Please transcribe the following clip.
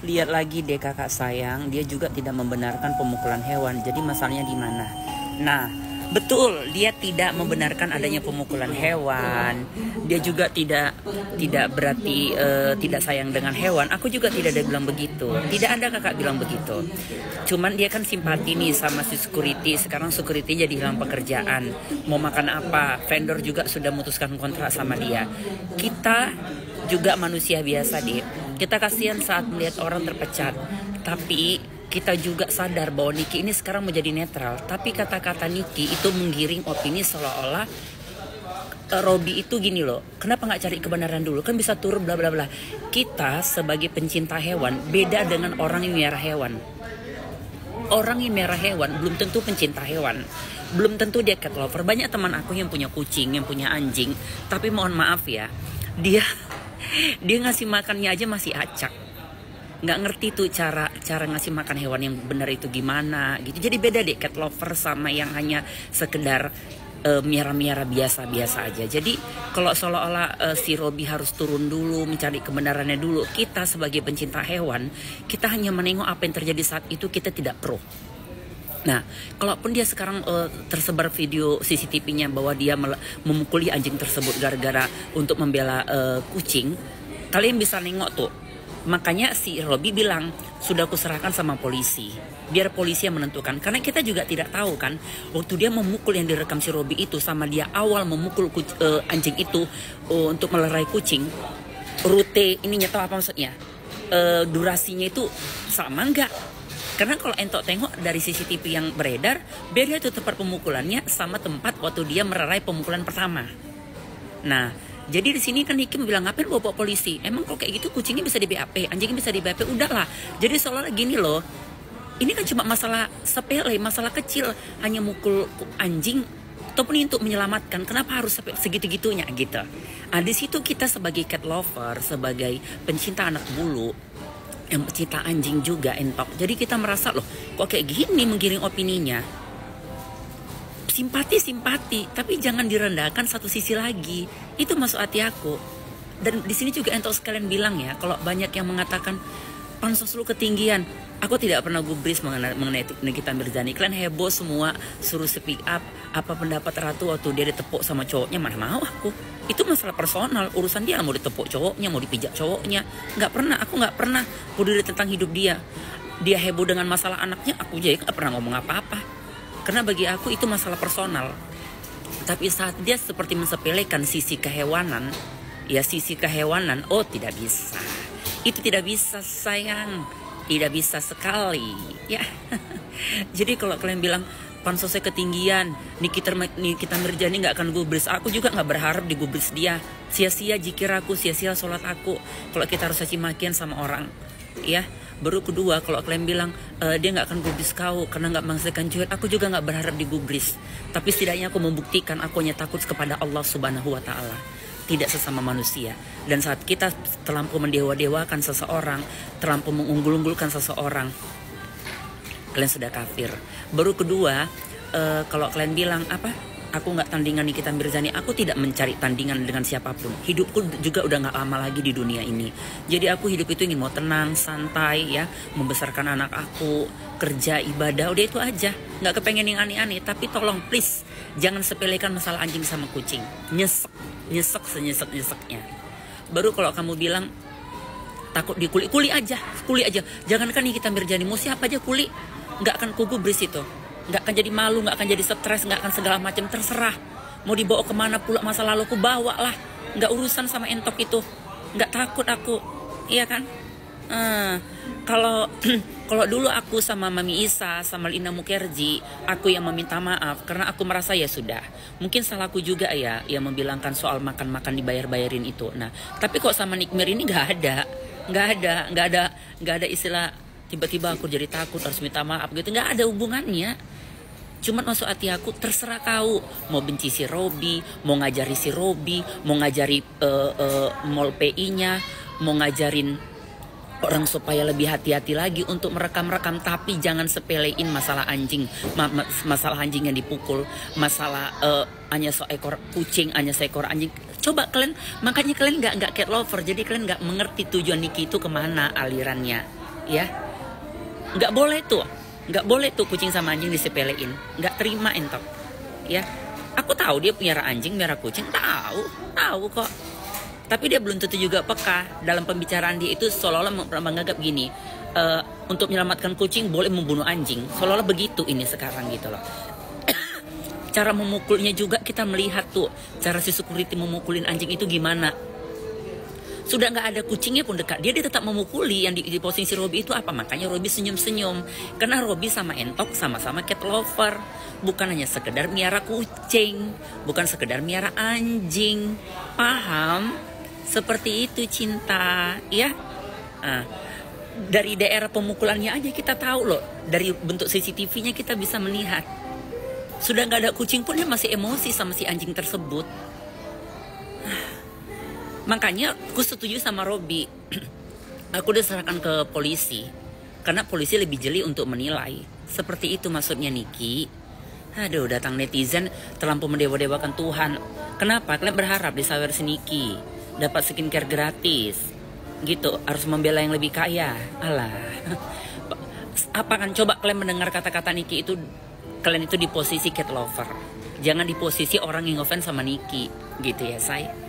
Lihat lagi deh kakak sayang, dia juga tidak membenarkan pemukulan hewan. Jadi masalahnya di mana? Nah, betul, dia tidak membenarkan adanya pemukulan hewan. Dia juga tidak berarti tidak sayang dengan hewan. Aku juga tidak ada bilang begitu. Tidak ada kakak bilang begitu. Cuman dia kan simpati nih sama si security. Sekarang security jadi hilang pekerjaan. Mau makan apa? Vendor juga sudah memutuskan kontrak sama dia. Kita juga manusia biasa deh. Kita kasihan saat melihat orang terpecat. Tapi kita juga sadar bahwa Niki ini sekarang menjadi netral. Tapi kata-kata Niki itu menggiring opini seolah-olah Robi itu gini loh, kenapa nggak cari kebenaran dulu, kan bisa turun bla bla bla. Kita sebagai pencinta hewan beda dengan orang yang melihara hewan. Orang yang melihara hewan belum tentu pencinta hewan, belum tentu dia cat lover. Banyak teman aku yang punya kucing, yang punya anjing, tapi mohon maaf ya, dia ngasih makannya aja masih acak. Nggak ngerti tuh cara ngasih makan hewan yang benar itu gimana gitu. Jadi beda deh cat lover sama yang hanya sekedar miara-miara biasa-biasa aja. Jadi kalau seolah-olah si Robi harus turun dulu mencari kebenarannya dulu, kita sebagai pencinta hewan, kita hanya menengok apa yang terjadi saat itu, kita tidak pro. Nah, kalaupun dia sekarang tersebar video CCTV-nya bahwa dia memukuli anjing tersebut gara-gara untuk membela kucing, kalian bisa nengok tuh. Makanya si Robi bilang, sudah aku serahkan sama polisi, biar polisi yang menentukan. Karena kita juga tidak tahu kan, waktu dia memukul yang direkam si Robi itu sama dia awal memukul anjing itu untuk melerai kucing, rute ininya tahu apa maksudnya, durasinya itu sama enggak? Karena kalau entok tengok dari CCTV yang beredar, beda itu tempat pemukulannya sama tempat waktu dia melerai pemukulan pertama. Nah, jadi di sini kan Niki bilang, ngapain bawa polisi? Emang kalau kayak gitu kucingnya bisa di BAP, anjingnya bisa di BAP, udahlah. Jadi seolah gini loh, ini kan cuma masalah sepele, masalah kecil, hanya mukul anjing ataupun untuk menyelamatkan. Kenapa harus sampai segitu-gitunya gitu? Nah, di situ kita sebagai cat lover, sebagai pencinta anak bulu, yang pencinta anjing juga entok. Jadi kita merasa loh, kok kayak gini menggiring opininya. Simpati, tapi jangan direndahkan satu sisi lagi. Itu masuk hati aku. Dan di sini juga entok sekalian bilang ya, kalau banyak yang mengatakan pansos lu ketinggian. Aku tidak pernah gubris mengenai Nikita Mirzani. Kalian heboh semua, suruh speak up. Apa pendapat Ratu waktu dia ditepuk sama cowoknya? Mana mau aku. Itu masalah personal. Urusan dia mau ditepuk cowoknya, mau dipijak cowoknya. Aku nggak pernah peduli tentang hidup dia. Dia heboh dengan masalah anaknya, aku jadi nggak pernah ngomong apa-apa. Karena bagi aku itu masalah personal. Tapi saat dia seperti mensepelekan sisi kehewanan, oh tidak bisa. Itu tidak bisa sayang, tidak bisa sekali. Ya. Jadi kalau kalian bilang pansosnya ketinggian, Nikita Mirzani nggak akan gubris. Aku juga nggak berharap digubris dia. Sia-sia zikir aku, sia-sia sholat aku. Kalau kita harus caci makian sama orang, ya. Baru kedua, kalau kalian bilang dia nggak akan gubris kau karena nggak menghasilkan cuit, aku juga nggak berharap digubris. Tapi setidaknya aku membuktikan aku hanya takut kepada Allah Subhanahu Wa Taala, tidak sesama manusia. Dan saat kita terlampau mendewa-dewakan seseorang, terlampau mengunggul-unggulkan seseorang, kalian sudah kafir. Baru kedua, kalau kalian bilang apa? Aku nggak tandingan Nikita Mirzani. Aku tidak mencari tandingan dengan siapapun. Hidupku juga udah nggak lama lagi di dunia ini. Jadi aku hidup itu ingin mau tenang, santai ya, membesarkan anak aku, kerja, ibadah, udah itu aja. Nggak kepengen yang aneh-aneh. Tapi tolong please, jangan sepelekan masalah anjing sama kucing. Nyesek senyesek-nyeseknya. Baru kalau kamu bilang takut dikuli, kuli aja. Jangankan Nikita Mirzani, mau siapa aja kuli, nggak akan kugubris itu. Nggak akan jadi malu, nggak akan jadi stres, nggak akan segala macam, terserah. Mau dibawa kemana pula masa lalu aku bawa lah. Nggak urusan sama entok itu. Nggak takut aku, iya kan? Kalau dulu aku sama Mami Isa, sama Lina Mukerji, aku yang meminta maaf karena aku merasa ya sudah. Mungkin salahku juga ya, yang membilangkan soal makan-makan dibayar-bayarin itu. Nah, tapi kok sama Nikmir ini nggak ada istilah tiba-tiba aku jadi takut harus minta maaf gitu. Nggak ada hubungannya. Cuma masuk hati aku, terserah kau mau benci si Robi, mau ngajari si Robi, mau ngajari mall PI-nya, mau ngajarin orang supaya lebih hati-hati lagi untuk merekam-rekam. Tapi jangan sepelein masalah anjing, masalah anjing yang dipukul, masalah hanya seekor kucing, hanya seekor anjing. Coba kalian, makanya kalian nggak cat lover, jadi kalian nggak mengerti tujuan Niki itu kemana alirannya. ya. Nggak boleh tuh, nggak boleh tuh kucing sama anjing disepelein, nggak terima entok, ya. Aku tahu dia piara anjing, piara kucing, tahu kok. Tapi dia belum tentu juga peka. Dalam pembicaraan dia itu seolah-olah menganggap gini, untuk menyelamatkan kucing boleh membunuh anjing, seolah-olah begitu ini sekarang gitu loh. Cara memukulnya juga kita melihat tuh, cara si security memukulin anjing itu gimana. Sudah nggak ada kucingnya pun dekat, dia tetap memukuli. Yang di posisi Robby itu apa? Makanya Robby senyum-senyum, karena Robby sama Entok sama-sama cat lover, bukan hanya sekedar miara kucing, bukan sekedar miara anjing, paham? Seperti itu cinta, ya. Dari daerah pemukulannya aja kita tahu loh, dari bentuk CCTV-nya kita bisa melihat. Sudah nggak ada kucing pun dia masih emosi sama si anjing tersebut. Makanya aku setuju sama Robby. Aku udah serahkan ke polisi, karena polisi lebih jeli untuk menilai. Seperti itu maksudnya Niki. Aduh, datang netizen terlampau mendewa-dewakan Tuhan. Kenapa? Kalian berharap di sawer si Niki dapat skincare gratis gitu, harus membela yang lebih kaya. Alah. Apa kan, coba kalian mendengar kata-kata Niki itu, kalian itu di posisi cat lover. Jangan di posisi orang yang ngefans sama Niki gitu ya, say.